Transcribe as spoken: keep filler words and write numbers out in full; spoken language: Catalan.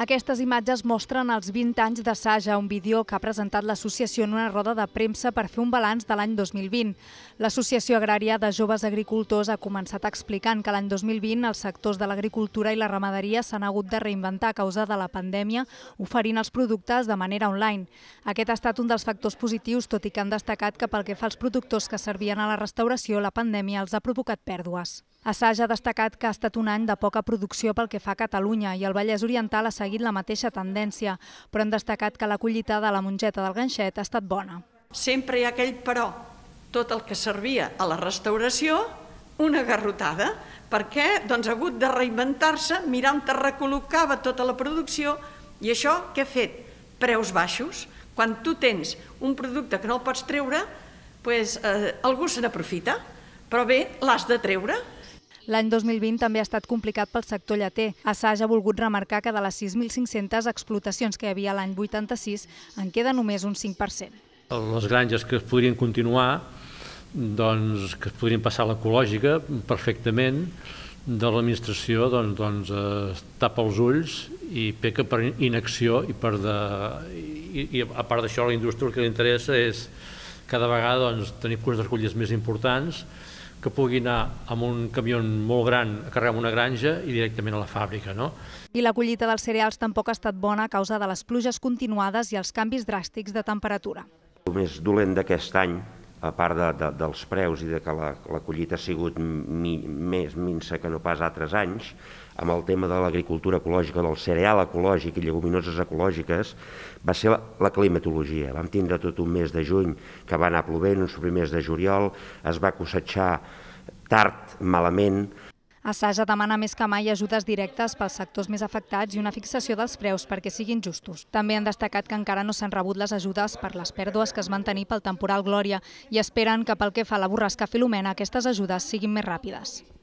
Aquestes imatges mostren els vint anys de Saja, un vídeo que ha presentat l'associació en una roda de premsa per fer un balanç de l'any dos mil vint. L'Associació Agrària de Joves Agricultors ha començat explicant que l'any dos mil vint els sectors de l'agricultura i la ramaderia s'han hagut de reinventar a causa de la pandèmia, oferint els productes de manera online. Aquest ha estat un dels factors positius, tot i que han destacat que pel que fa als productors que servien a la restauració, la pandèmia els ha provocat pèrdues. A Saja ha destacat que ha estat un any de poca producció pel que fa a Catalunya i el Vallès Oriental ha seguit la mateixa tendència, però han destacat que la collita de la mongeta del ganxet ha estat bona. Sempre hi ha aquell però, tot el que servia a la restauració, una garrotada, perquè doncs, ha hagut de reinventar-se, mirar on es recol·locava tota la producció, i això què ha fet? Preus baixos. Quan tu tens un producte que no el pots treure, doncs, eh, algú se n'aprofita, però bé, l'has de treure. L'any dos mil vint també ha estat complicat pel sector lleter. A Saja ha volgut remarcar que de les sis mil cinc-centes explotacions que hi havia l'any vuitanta-sis en queda només un cinc per cent. Les granges que es podrien continuar, doncs, que es podrien passar a l'ecològica perfectament, de l'administració doncs, doncs, es tapa els ulls i peca per inacció i, per de, i, i a part d'això a la indústria el que li interessa és cada vegada doncs, tenir punts de recollides més importants que pugui anar amb un camió molt gran a carregar una granja i directament a la fàbrica. No? I la collita dels cereals tampoc ha estat bona a causa de les pluges continuades i els canvis dràstics de temperatura. El més dolent d'aquest any, a part de, de, dels preus i de que la, la collita ha sigut mi, més minsa que no pas altres anys, amb el tema de l'agricultura ecològica, del cereal ecològic i lleguminoses ecològiques, va ser la, la climatologia. Vam tindre tot un mes de juny que va anar plovent, uns primers de juliol, es va cosetxar tard, malament. A Saja demana més que mai ajudes directes pels sectors més afectats i una fixació dels preus perquè siguin justos. També han destacat que encara no s'han rebut les ajudes per les pèrdues que es van tenir pel temporal Glòria i esperen que pel que fa a la borrasca Filomena aquestes ajudes siguin més ràpides.